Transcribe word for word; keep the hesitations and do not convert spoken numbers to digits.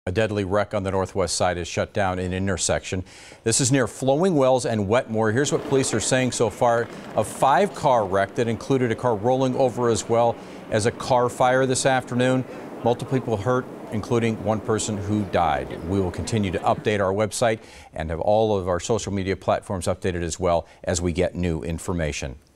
A deadly wreck on the northwest side has shut down an intersection. This is near Flowing Wells and Wetmore. Here's what police are saying so far. A five-car wreck that included a car rolling over as well as a car fire this afternoon. Multiple people hurt, including one person who died. We will continue to update our website and have all of our social media platforms updated as well as we get new information.